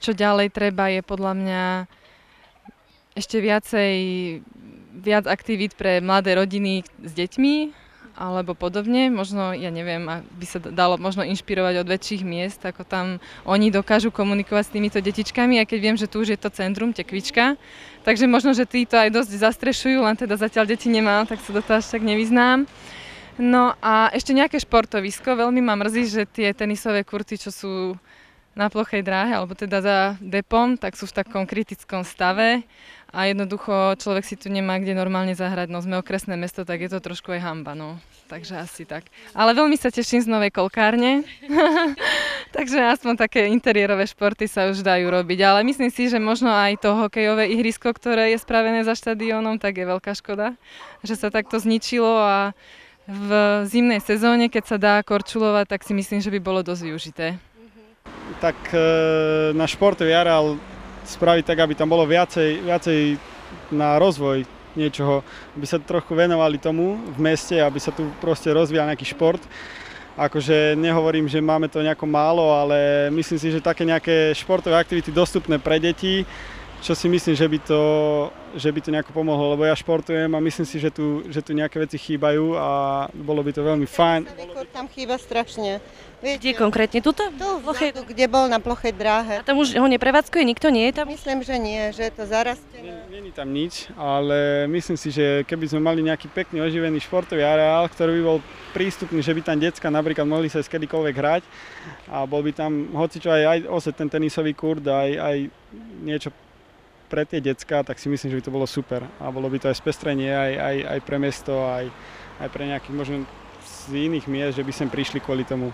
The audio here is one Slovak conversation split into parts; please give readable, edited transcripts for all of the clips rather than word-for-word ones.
čo ďalej treba je podľa mňa ešte viac aktivít pre mladé rodiny s deťmi, alebo podobne. Možno, ja neviem, by sa dalo možno inšpirovať od väčších miest, ako tam oni dokážu komunikovať s týmito detičkami, aj keď viem, že tu už je to centrum, Tekvička. Takže možno, že títo aj dosť zastrešujú, len teda zatiaľ deti nemám, tak sa do toho až tak nevyznám. No a ešte nejaké športovisko. Veľmi ma mrzí, že tie tenisové kurty, čo sú na plochej dráhe, alebo teda za depom, tak sú v takom kritickom stave a jednoducho človek si tu nemá kde normálne zahrať. No sme okresné mesto, tak je to trošku aj hanba, no. Takže asi tak. Ale veľmi sa teším z novej kolkárne. Takže aspoň také interiérové športy sa už dajú robiť. Ale myslím si, že možno aj to hokejové ihrisko, ktoré je spravené za štadiónom, tak je veľká škoda, že sa takto zničilo a v zimnej sezóne, keď sa dá korčulovať, tak si myslím, že by bolo dosť využité. Tak na športový areál spraviť tak, aby tam bolo viacej na rozvoj niečoho, aby sa trochu venovali tomu v meste, aby sa tu proste rozvíjal nejaký šport. Akože nehovorím, že máme to nejako málo, ale myslím si, že také nejaké športové aktivity dostupné pre deti, čo si myslím, že by to nejako pomohlo, lebo ja športujem a myslím si, že tu nejaké veci chýbajú a bolo by to veľmi fajn. Tam chýba strašne. Viete, kde konkrétne? Tuto? Tu vzadu, kde bol na plochej dráhe. A tam už ho neprevádzkuje? Nikto nie je tam? Myslím, že nie, že je to zarastené. Není tam nič, ale myslím si, že keby sme mali nejaký pekný oživený športový areál, ktorý by bol prístupný, že by tam decka napríklad mohli sa kedykoľvek hrať a bol by tam hocičo aj ten tenisový kurt, aj niečo pre tie decká, tak si myslím, že by to bolo super. A bolo by to aj spestrenie, aj pre mesto, aj pre nejakých možno z iných miest, že by sem prišli kvôli tomu.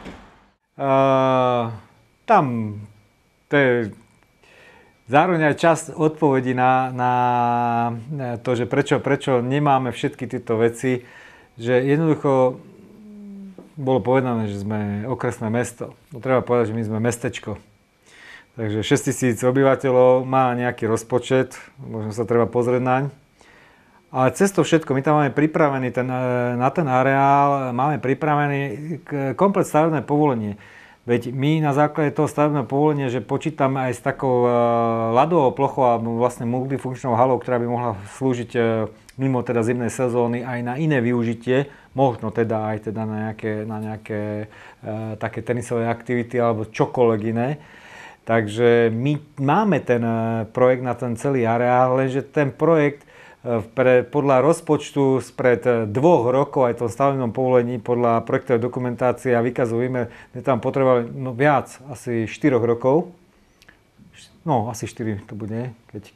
Tam to je zároveň aj časť odpovedí na to, že prečo nemáme všetky tieto veci, že jednoducho bolo povedané, že sme okresné mesto. No, treba povedať, že my sme mestečko. Takže 6 000 obyvateľov má nejaký rozpočet, možno sa treba pozrieť naň. Ale cez to všetko, my tam máme pripravený na ten areál, máme pripravený komplet stavebné povolenie. Veď my na základe toho stavebného povolenia, že počítame aj s takou ľadovou plochou alebo vlastne multifunkčnou halou, ktorá by mohla slúžiť mimo teda zimnej sezóny aj na iné využitie, možno teda aj teda na nejaké také tenisové aktivity alebo čokoľvek iné. Takže my máme ten projekt na ten celý areál, lenže ten projekt podľa rozpočtu spred 2 rokov aj v tom stavebnom povolení, podľa projektovej dokumentácie a výkazu výmer, sme tam potrebovali viac, asi 4 rokov. No, asi 4 to bude,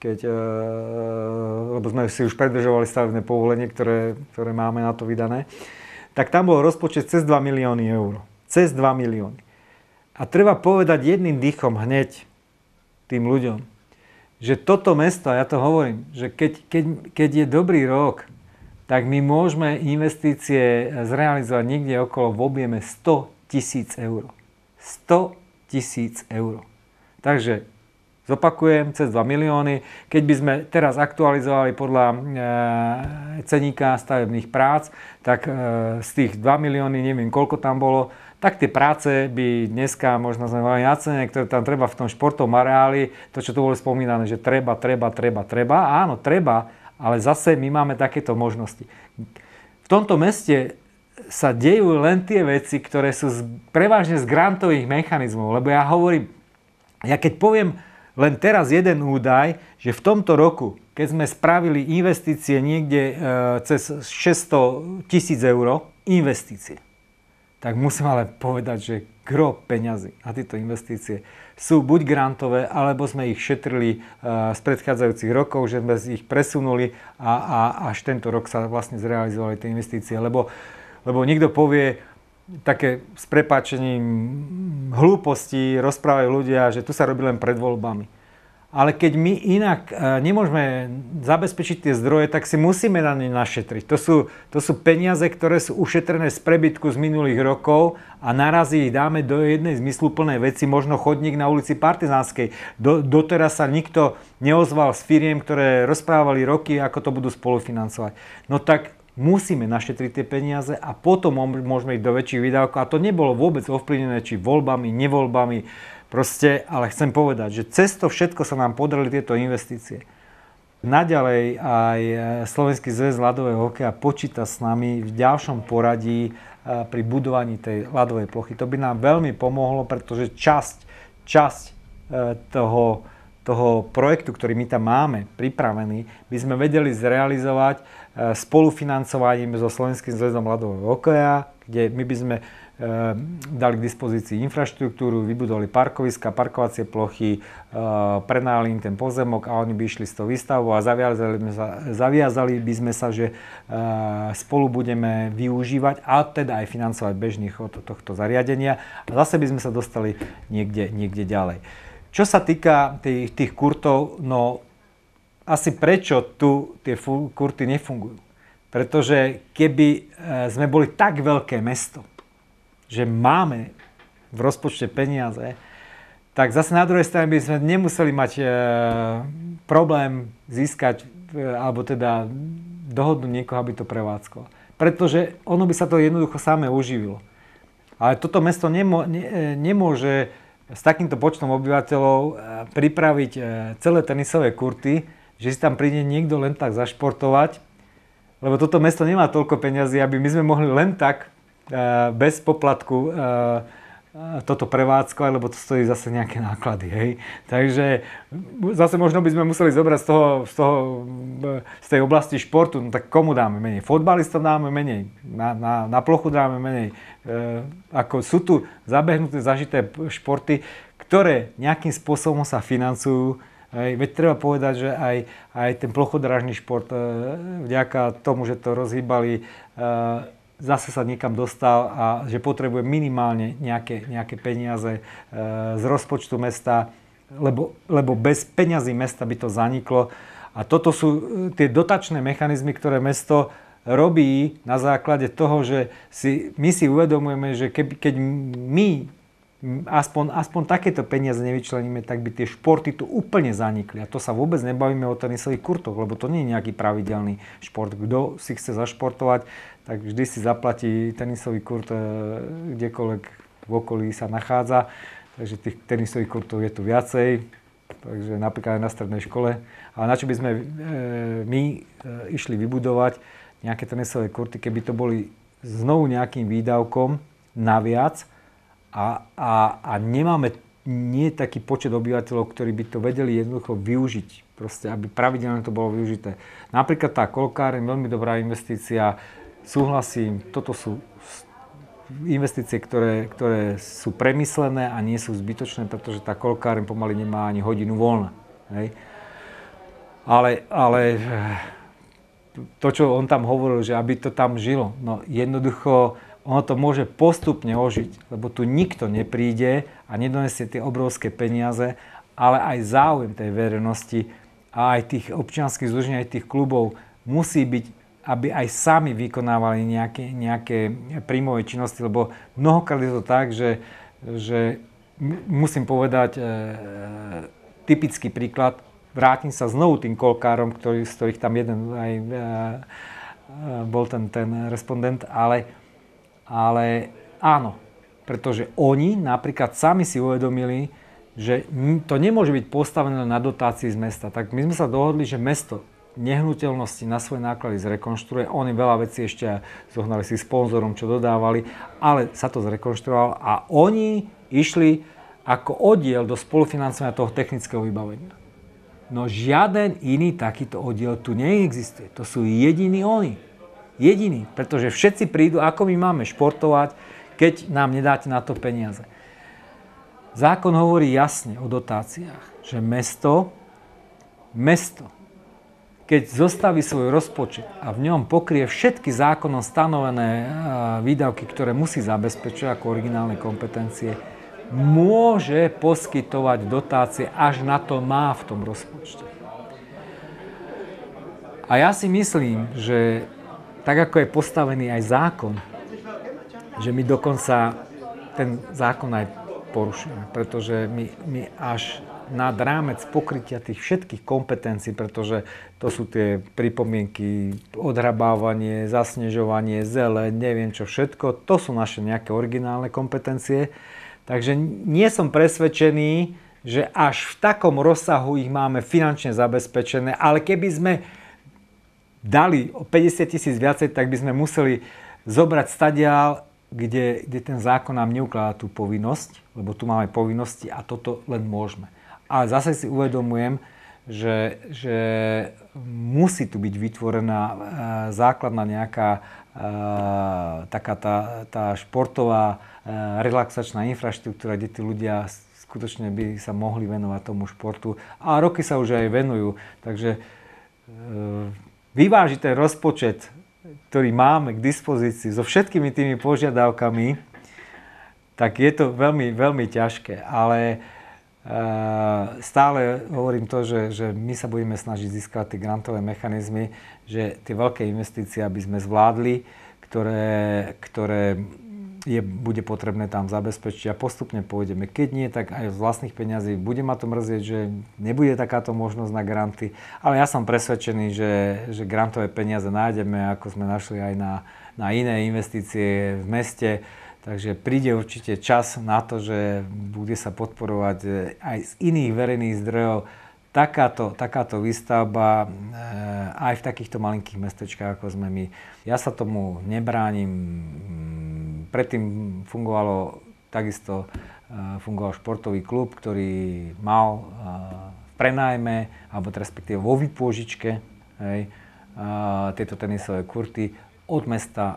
lebo sme si už predržovali stavebné povolenie, ktoré máme na to vydané. Tak tam bol rozpočet cez 2 milióny eur. Cez 2 milióny. A treba povedať jedným dýchom hneď tým ľuďom, že toto mesto, ja to hovorím, že keď je dobrý rok, tak my môžeme investície zrealizovať niekde okolo v objeme 100 000 eur. 100 000 eur. Takže zopakujem, cez 2 milióny. Keď by sme teraz aktualizovali podľa ceníka stavebných prác, tak z tých 2 milióny, neviem koľko tam bolo, tak tie práce by dneska možno sme mali na cene, ktoré tam treba v tom športovom areáli, to, čo tu bolo spomínané, že treba. Áno, treba, ale zase my máme takéto možnosti. V tomto meste sa dejú len tie veci, ktoré sú prevažne z grantových mechanizmov, lebo ja hovorím, ja keď poviem len teraz jeden údaj, že v tomto roku, keď sme spravili investície niekde cez 600 000 eur, investície, tak musím ale povedať, že gro peňazí na tieto investície sú buď grantové, alebo sme ich šetrili z predchádzajúcich rokov, že sme ich presunuli a až tento rok sa vlastne zrealizovali tie investície. Lebo niekto povie také s prepáčením hlúposti, rozprávajú ľudia, že tu sa robí len pred voľbami. Ale keď my inak nemôžeme zabezpečiť tie zdroje, tak si musíme na ne našetriť. To sú peniaze, ktoré sú ušetrené z prebytku z minulých rokov a naraz ich dáme do jednej zmysluplnej veci, možno chodník na ulici Partizánskej. Doteraz sa nikto neozval z firiem, ktoré rozprávali roky, ako to budú spolufinancovať. No tak musíme našetriť tie peniaze a potom môžeme ísť do väčších výdavkov. A to nebolo vôbec ovplyvnené či voľbami, nevoľbami. Proste, ale chcem povedať, že cez to všetko sa nám podarili tieto investície. Naďalej aj Slovenský zväz ľadového hokeja počíta s nami v ďalšom poradí pri budovaní tej ľadovej plochy. To by nám veľmi pomohlo, pretože časť toho projektu, ktorý my tam máme pripravený, by sme vedeli zrealizovať spolufinancovaním so Slovenským zväzom ľadového hokeja, kde my by sme dali k dispozícii infraštruktúru, vybudovali parkoviska, parkovacie plochy, prenajali im ten pozemok a oni by išli s tou výstavbou a zaviazali by sme sa, že spolu budeme využívať a teda aj financovať bežný chod tohto zariadenia a zase by sme sa dostali niekde ďalej. Čo sa týka tých kurtov, no asi prečo tu tie kurty nefungujú? Pretože keby sme boli tak veľké mesto, že máme v rozpočte peniaze, tak zase na druhej strane by sme nemuseli mať problém získať, alebo teda dohodnúť niekoho, aby to prevádzkoval. Pretože ono by sa to jednoducho samé uživilo. Ale toto mesto nemôže s takýmto počtom obyvateľov pripraviť celé tenisové kurty, že si tam príde niekto len tak zašportovať, lebo toto mesto nemá toľko peňazí, aby my sme mohli len tak bez poplatku toto prevádzkovať, lebo to stojí zase nejaké náklady. Hej. Takže zase možno by sme museli zobrať z tej oblasti športu, no tak komu dáme menej? Fotbalistom dáme menej, na plochu dáme menej. Ako sú tu zabehnuté, zažité športy, ktoré nejakým spôsobom sa financujú. Veď treba povedať, že aj ten plochodrážny šport, vďaka tomu, že to rozhýbali, zase sa niekam dostal a že potrebuje minimálne nejaké peniaze z rozpočtu mesta, lebo bez peňazí mesta by to zaniklo. A toto sú tie dotačné mechanizmy, ktoré mesto robí na základe toho, že my si uvedomujeme, že keď my aspoň takéto peniaze nevyčleníme, tak by tie športy tu úplne zanikli. A to sa vôbec nebavíme o tenisových kurtoch, lebo to nie je nejaký pravidelný šport. Kto si chce zašportovať, tak vždy si zaplatí tenisový kurt kdekoľvek v okolí sa nachádza. Takže tých tenisových kurtov je tu viacej, takže napríklad aj na strednej škole. Ale na čo by sme my išli vybudovať nejaké tenisové kurty, keby to boli znovu nejakým výdavkom naviac, a nemáme taký počet obyvateľov, ktorí by to vedeli jednoducho využiť, proste, aby pravidelne to bolo využité. Napríklad tá kolkáreň, veľmi dobrá investícia, súhlasím, toto sú investície, ktoré sú premyslené a nie sú zbytočné, pretože tá kolkáreň pomaly nemá ani hodinu voľna. Hej. Ale to, čo on tam hovoril, že aby to tam žilo, no jednoducho ono to môže postupne ožiť, lebo tu nikto nepríde a nedonesie tie obrovské peniaze, ale aj záujem tej verejnosti a aj tých občianskych združení, aj tých klubov musí byť, aby aj sami vykonávali nejaké príjmové činnosti, lebo mnohokrát je to tak, že musím povedať typický príklad, vrátim sa znovu tým kolkárom, z ktorých tam jeden aj bol ten respondent, ale áno, pretože oni napríklad sami si uvedomili, že to nemôže byť postavené na dotácii z mesta. Tak my sme sa dohodli, že mesto nehnuteľnosti na svoje náklady zrekonštruuje. Oni veľa vecí ešte zohnali si sponzorom, čo dodávali, ale sa to zrekonštruovalo a oni išli ako oddiel do spolufinancovania toho technického vybavenia. No žiaden iný takýto oddiel tu neexistuje. To sú jediní oni. Jediný, pretože všetci prídu, ako my máme športovať, keď nám nedáte na to peniaze. Zákon hovorí jasne o dotáciách, že mesto, keď zostaví svoj rozpočet a v ňom pokrie všetky zákonom stanovené výdavky, ktoré musí zabezpečiť ako originálne kompetencie, môže poskytovať dotácie, až na to má v tom rozpočte. A ja si myslím, že tak ako je postavený aj zákon, že my dokonca ten zákon aj porušujeme, pretože my až nad rámec pokrytia tých všetkých kompetencií, pretože to sú tie pripomienky, odhrabávanie, zasnežovanie, zeleň, neviem čo všetko, to sú naše nejaké originálne kompetencie, Takže nie som presvedčený, že až v takom rozsahu ich máme finančne zabezpečené, ale keby sme dali o 50 000 viacej, tak by sme museli zobrať stadiál, kde ten zákon nám neukladá tú povinnosť, lebo tu máme povinnosti a toto len môžeme. Ale zase si uvedomujem, že musí tu byť vytvorená základná nejaká taká tá športová relaxačná infraštruktúra, kde tí ľudia skutočne by sa mohli venovať tomu športu. A roky sa už aj venujú. Takže vyvážiť ten rozpočet, ktorý máme k dispozícii so všetkými tými požiadavkami, tak je to veľmi, veľmi ťažké. Ale stále hovorím to, že my sa budeme snažiť získať tie grantové mechanizmy, že tie veľké investície, aby sme zvládli, ktoré bude potrebné tam zabezpečiť a postupne pôjdeme. Keď nie, tak aj z vlastných peňazí bude ma to mrzieť, že nebude takáto možnosť na granty, ale ja som presvedčený, že grantové peniaze nájdeme, ako sme našli aj na iné investície v meste. Takže príde určite čas na to, že bude sa podporovať aj z iných verejných zdrojov takáto výstavba aj v takýchto malinkých mestečkách, ako sme my. Ja sa tomu nebránim. Predtým fungoval športový klub, ktorý mal v prenájme, alebo respektíve vo výpôžičke tieto tenisové kurty. Od mesta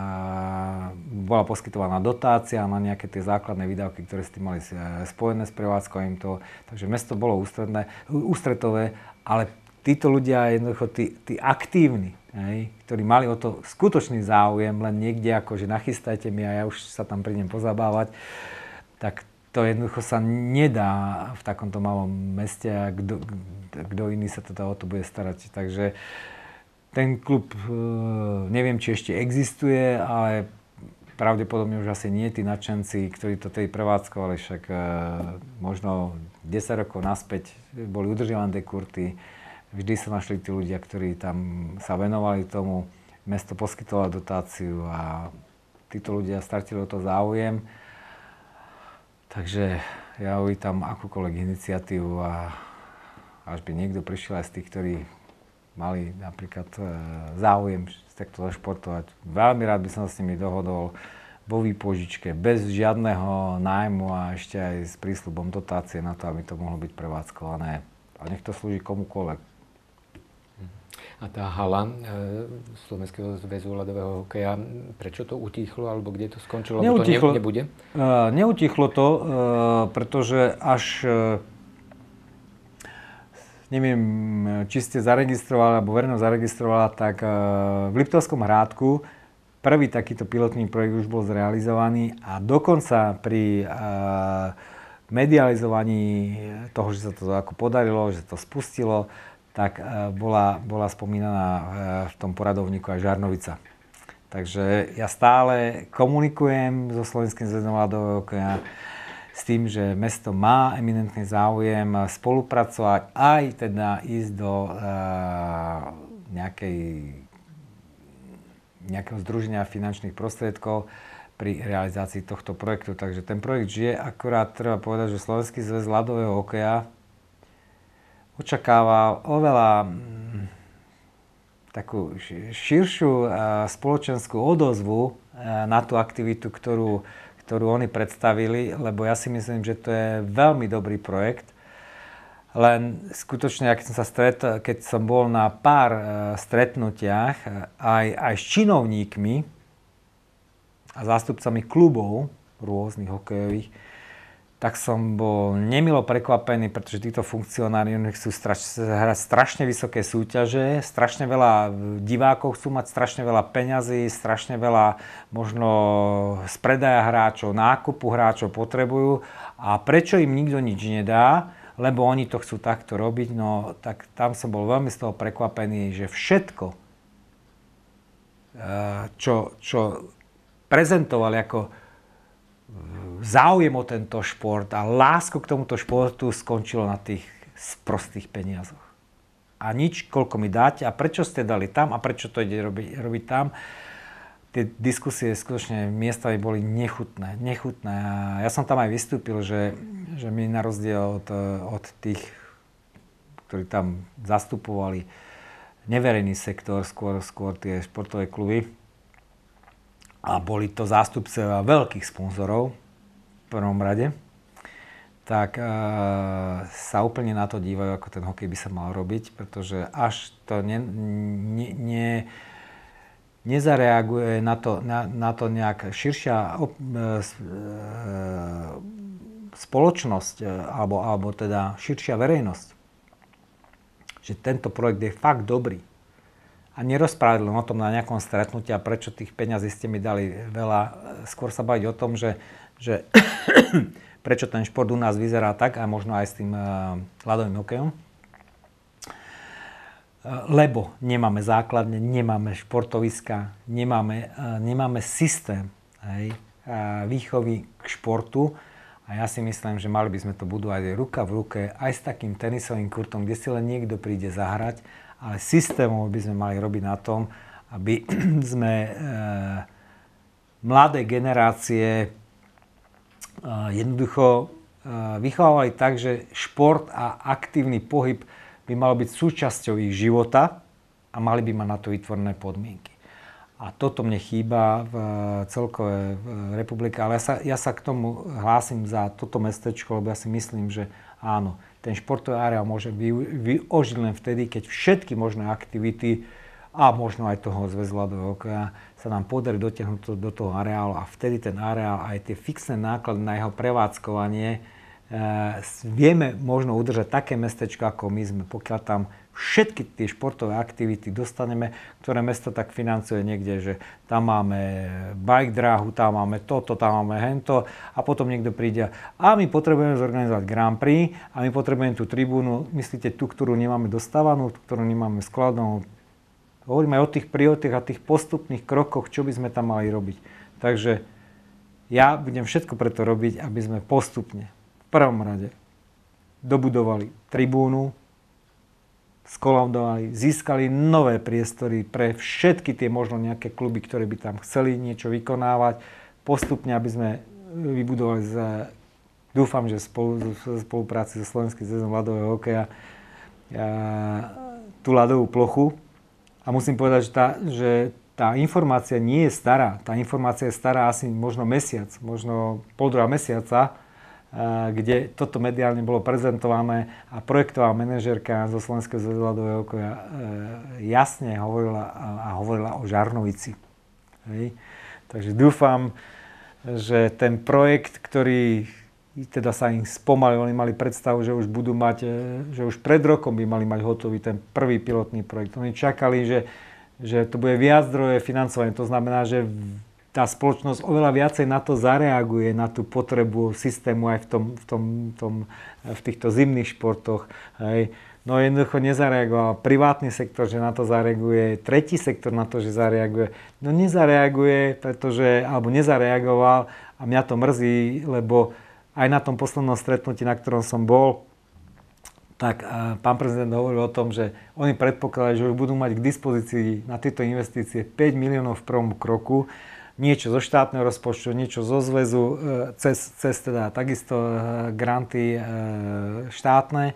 bola poskytovaná dotácia na nejaké tie základné výdavky, ktoré s tým mali spojené s prevádzkovaním toho. Takže mesto bolo ústretové, ale títo ľudia, jednoducho tí aktívni, ktorí mali o to skutočný záujem, len niekde ako, že nachystajte mi a ja už sa tam prídem pozabávať, tak to jednoducho sa nedá v takomto malom meste a kto iný sa teda o to bude starať. Takže ten klub, neviem, či ešte existuje, ale pravdepodobne už asi nie tí nadšenci, ktorí to tej prevádzkovali, však možno 10 rokov naspäť boli udržiavané tie kurty. Vždy sa našli tí ľudia, ktorí tam sa venovali tomu, mesto poskytovalo dotáciu a títo ľudia stratili o to záujem. Takže ja uvítam akúkoľvek iniciatívu a až by niekto prišiel aj z tých, ktorí mali napríklad záujem z takto zašportovať. Veľmi rád by som s nimi dohodol vo výpožičke, bez žiadneho nájmu a ešte aj s prísľubom dotácie na to, aby to mohlo byť prevádzkované. A nech to slúži komukoľvek. A tá hala Slovenského zväzu ľadového hokeja, prečo to utichlo, alebo kde to skončilo? Neutichlo, to nebude? Neutichlo to, pretože až neviem, či ste zaregistrovali, alebo verejnosť zaregistrovala, tak v Liptovskom Hrádku prvý takýto pilotný projekt už bol zrealizovaný a dokonca pri medializovaní toho, že sa to ako podarilo, že to spustilo, tak bola spomínaná v tom poradovníku aj Žarnovica. Takže ja stále komunikujem so Slovenským zväzom ľadového hokeja s tým, že mesto má eminentný záujem spolupracovať, aj teda ísť do nejakého združenia finančných prostriedkov pri realizácii tohto projektu. Takže ten projekt žije, akurát treba povedať, že Slovenský zväz ľadového hokeja očakáva oveľa takú širšiu spoločenskú odozvu na tú aktivitu, ktorú oni predstavili, lebo ja si myslím, že to je veľmi dobrý projekt. Len skutočne, keď som bol na pár stretnutiach aj s činovníkmi a zástupcami klubov rôznych hokejových, tak som bol nemilo prekvapený, pretože títo funkcionári chcú hrať strašne vysoké súťaže, strašne veľa divákov chcú mať, strašne veľa peňazí, strašne veľa možno z predaja hráčov, nákupu hráčov potrebujú. A prečo im nikto nič nedá, lebo oni to chcú takto robiť, no tak tam som bol veľmi z toho prekvapený, že všetko, čo prezentovali ako záujem o tento šport a lásku k tomuto športu skončilo na tých sprostých peniazoch. A nič, koľko mi dáte a prečo ste dali tam a prečo to ide robiť tam. tie diskusie skutočne miestami boli nechutné. A ja som tam aj vystúpil, že my na rozdiel od tých, ktorí tam zastupovali neverejný sektor, skôr tie športové kluby, a boli to zástupcovia veľkých sponzorov v prvom rade, tak sa úplne na to dívajú, ako ten hokej by sa mal robiť, pretože až to nezareaguje na to nejak širšia spoločnosť alebo teda širšia verejnosť, že tento projekt je fakt dobrý a nerozprávať len o tom na nejakom stretnutí a prečo tých peňazí ste mi dali veľa, skôr sa baviť o tom, že prečo ten šport u nás vyzerá tak a možno aj s tým ľadovým hokejom. Lebo nemáme základne, nemáme športoviska, nemáme systém výchovy k športu a ja si myslím, že mali by sme to budovať ruka v ruke aj s takým tenisovým kurtom, kde si len niekto príde zahrať, ale systémov by sme mali robiť na tom, aby sme mladé generácie jednoducho vychovávali tak, že šport a aktívny pohyb by mal byť súčasťou ich života a mali by mať na to vytvorené podmienky. A toto mne chýba v celkovej republike, ale ja sa k tomu hlásim za toto mestečko, lebo ja si myslím, že áno, ten športový areál môže využiť len vtedy, keď všetky možné aktivity a možno aj toho zväzu ľadového hokeja sa nám podarí dotiahnuť do toho areálu a vtedy ten areál aj tie fixné náklady na jeho prevádzkovanie vieme možno udržať také mestečko, ako my sme, pokiaľ tam všetky tie športové aktivity dostaneme, ktoré mesto tak financuje niekde, že tam máme bike dráhu, tam máme toto, tam máme hento a potom niekto príde a my potrebujeme zorganizovať Grand Prix a my potrebujeme tú tribúnu, myslíte tú, ktorú nemáme dostávanú, ktorú nemáme skladnú. Hovoríme aj o tých prioritách a tých postupných krokoch, čo by sme tam mali robiť. Takže ja budem všetko preto robiť, aby sme postupne v prvom rade dobudovali tribúnu, skolaudovali, získali nové priestory pre všetky tie možno nejaké kluby, ktoré by tam chceli niečo vykonávať. Postupne, aby sme vybudovali, dúfam, že spolupráci so Slovenským zväzom ľadového hokeja tú ľadovú plochu. A musím povedať, že tá informácia nie je stará. Tá informácia je stará asi možno mesiac, možno pol druhá mesiaca, kde toto mediálne bolo prezentované a projektová manažérka zo Slovenského zväzu ľadového hokeja jasne hovorila o Žarnovici. Hej. Takže dúfam, že ten projekt, ktorý teda sa im spomalil, oni mali predstavu, že už budú mať, že už pred rokom by mali mať hotový ten prvý pilotný projekt. Oni čakali, že to bude viac zdroje financovania. To znamená, že tá spoločnosť oveľa viacej na to zareaguje, na tú potrebu systému aj v týchto zimných športoch. Hej. No jednoducho nezareagoval privátny sektor, že na to zareaguje, tretí sektor na to, že zareaguje. No nezareaguje, alebo nezareagoval a mňa to mrzí, lebo aj na tom poslednom stretnutí, na ktorom som bol, tak pán prezident hovoril o tom, že oni predpokladajú, že už budú mať k dispozícii na tieto investície 5 miliónov v prvom kroku, niečo zo štátneho rozpočtu, niečo zo zväzu, cez teda takisto granty štátne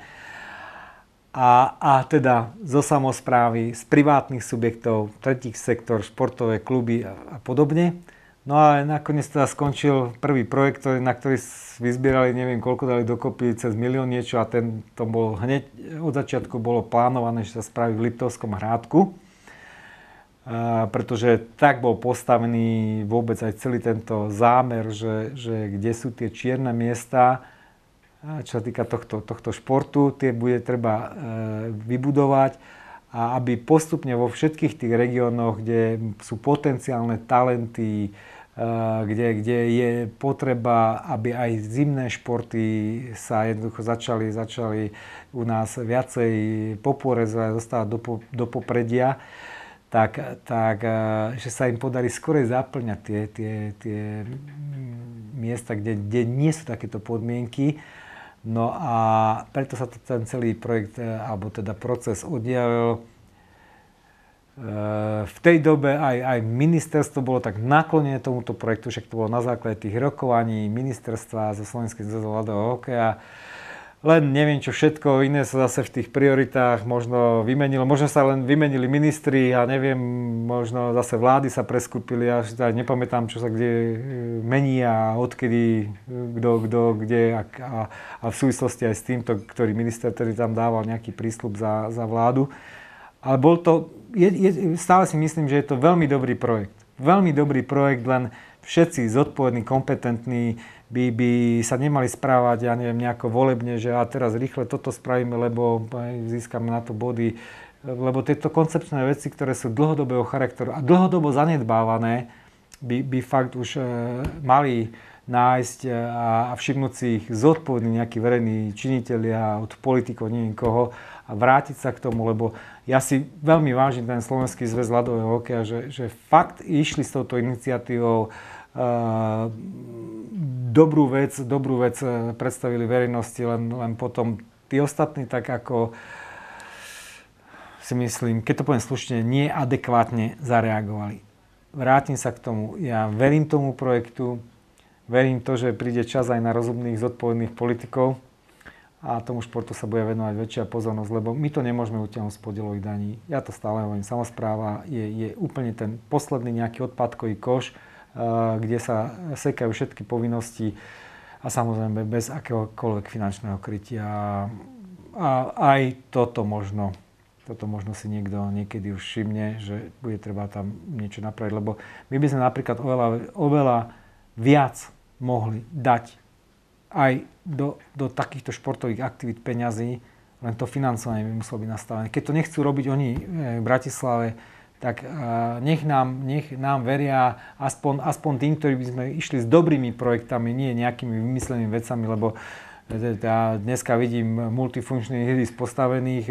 a teda zo samosprávy, z privátnych subjektov, tretích sektor, športové kluby a podobne. No a nakoniec teda skončil prvý projekt, na ktorý vyzbierali, neviem koľko dali dokopy, cez 1 milión niečo a to bol hneď od začiatku bolo plánované, že sa spraví v Liptovskom Hrádku. Pretože tak bol postavený vôbec aj celý tento zámer, že kde sú tie čierne miesta, čo sa týka tohto športu, tie bude treba vybudovať a aby postupne vo všetkých tých regiónoch, kde sú potenciálne talenty, kde je potreba, aby aj zimné športy sa jednoducho začali u nás viacej popôrezovať, dostávať do popredia, tak že sa im podarí skorej zaplňať tie miesta, kde nie sú takéto podmienky. No a preto sa ten celý projekt, alebo teda proces oddialil. V tej dobe aj ministerstvo bolo tak naklonené tomuto projektu, však to bolo na základe tých rokovaní ministerstva so Slovenským zväzom ľadového hokeja. Len neviem, čo všetko iné sa zase v tých prioritách možno vymenilo. Možno sa len vymenili ministri a neviem, možno zase vlády sa preskupili. Ja si nepamätám, čo sa kde mení a odkedy, kto, kde a v súvislosti aj s týmto, ktorý minister tedy tam dával nejaký prísľub za vládu. Ale bol to, stále si myslím, že je to veľmi dobrý projekt. Veľmi dobrý projekt, len všetci zodpovední, kompetentní by sa nemali správať, ja neviem, nejako volebne, že a teraz rýchle toto spravíme, lebo získame na to body. Lebo tieto koncepčné veci, ktoré sú dlhodobého charakteru a dlhodobo zanedbávané, by fakt už mali nájsť a všimnúť si ich zodpovední nejakí verejní činitelia od politikov, neviem koho, a vrátiť sa k tomu, lebo ja si veľmi vážim ten Slovenský zväz ľadového hokeja, že fakt išli s touto iniciatívou, dobrú vec predstavili verejnosti, len potom tí ostatní tak ako si myslím, keď to poviem slušne, neadekvátne zareagovali. Vrátim sa k tomu, ja verím tomu projektu, verím to, že príde čas aj na rozumných, zodpovedných politikov a tomu športu sa bude venovať väčšia pozornosť, lebo my to nemôžeme utiahnuť z podielových daní. Ja to stále hovorím, samospráva je úplne ten posledný nejaký odpadkový koš, kde sa sekajú všetky povinnosti a samozrejme bez akéhokoľvek finančného krytia. A aj toto možno si niekto niekedy už všimne, že bude treba tam niečo napraviť, lebo my by sme napríklad oveľa viac mohli dať aj do takýchto športových aktivít peňazí, len to financovanie by muselo byť nastavené. Keď to nechcú robiť oni v Bratislave, tak nech nám veria aspoň tým, ktorí by sme išli s dobrými projektami, nie nejakými vymyslenými vecami, lebo ja dneska vidím multifunkčných ihrisk postavených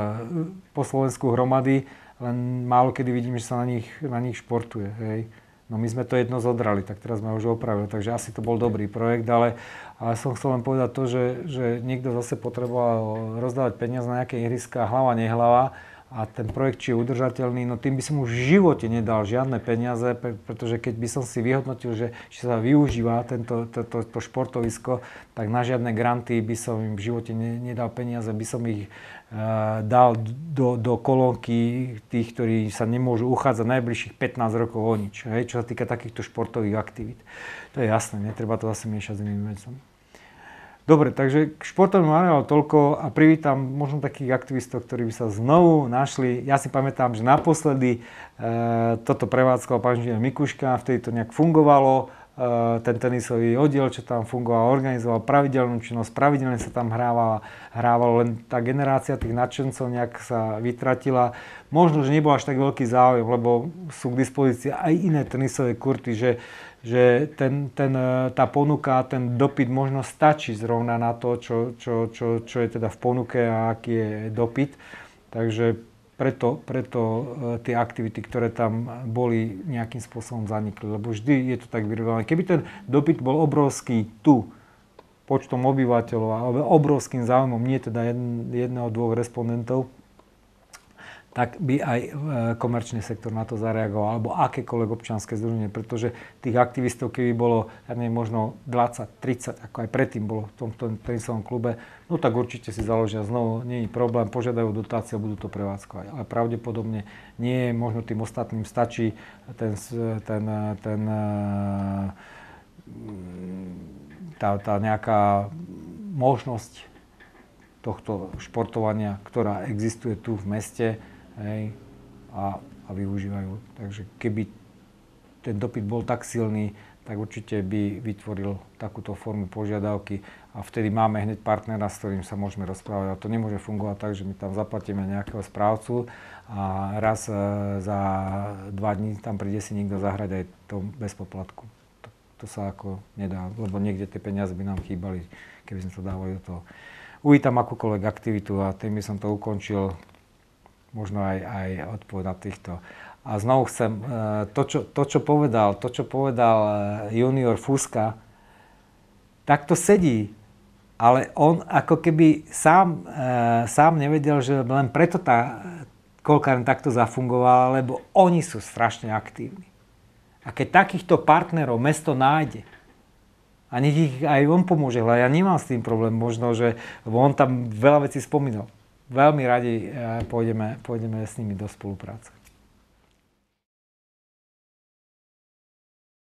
po Slovensku hromady, len málo kedy vidím, že sa na nich športuje. Hej. No my sme to jedno zodrali, tak teraz sme už opravili, takže asi to bol dobrý projekt, ale som chcel len povedať to, že niekto zase potreboval rozdávať peniaze na nejaké ihriska, hlava, nehlava, a ten projekt, či je udržateľný, no tým by som už v živote nedal žiadne peniaze, pretože keď by som si vyhodnotil, že či sa využíva to športovisko, tak na žiadne granty by som im v živote nedal peniaze, by som ich dal do kolónky tých, ktorí sa nemôžu uchádzať najbližších 15 rokov o nič, hej, čo sa týka takýchto športových aktivít. To je jasné, netreba to zase miešať s inými vecami. Dobre, takže k športovým areálu toľko a privítam možno takých aktivistov, ktorí by sa znovu našli. Ja si pamätám, že naposledy toto prevádzkoval pán inžinier Mikuška, vtedy to nejak fungovalo. Ten tenisový oddiel, čo tam fungoval, organizoval pravidelnú činnosť, pravidelne sa tam hrávalo, len tá generácia tých nadšencov nejak sa vytratila. Možno, že nebol až tak veľký záujem, lebo sú k dispozícii aj iné tenisové kurty, že tá ponuka, ten dopyt možno stačí zrovna na to, čo je teda v ponuke a aký je dopyt. Takže preto tie aktivity, ktoré tam boli, nejakým spôsobom zanikli, lebo vždy je to tak vyrovnané. Keby ten dopyt bol obrovský tu, počtom obyvateľov a obrovským záujmom, nie teda jedného, dvoch respondentov, tak by aj komerčný sektor na to zareagoval, alebo akékoľvek občianske združenie, pretože tých aktivistov, keby bolo, ja neviem, možno 20, 30, ako aj predtým bolo v tomto tenisovom klube, no tak určite si založia znovu, nie je problém, požiadajú dotáciu a budú to prevádzkovať. Ale pravdepodobne nie, možno tým ostatným stačí tá nejaká možnosť tohto športovania, ktorá existuje tu v meste, hej, a využívajú. Takže keby ten dopyt bol tak silný, tak určite by vytvoril takúto formu požiadavky a vtedy máme hneď partnera, s ktorým sa môžeme rozprávať. A to nemôže fungovať tak, že my tam zaplatíme nejakého správcu a raz za 2 dní tam príde si niekto zahrať aj to bez poplatku. To sa ako nedá, lebo niekde tie peniaze by nám chýbali, keby sme to dávali do toho. Uvítam akúkoľvek aktivitu a tým by som to ukončil, možno aj odpoveď na týchto. A znovu chcem, to, čo povedal junior Fuska, tak to sedí. Ale on ako keby sám nevedel, že len preto Kolkárne takto zafungovala, lebo oni sú strašne aktívni. A keď takýchto partnerov mesto nájde, a nech ich aj on pomôže, ja nemám s tým problém, možno, že on tam veľa vecí spomínal. Veľmi radi pôjdeme s nimi do spolupráce.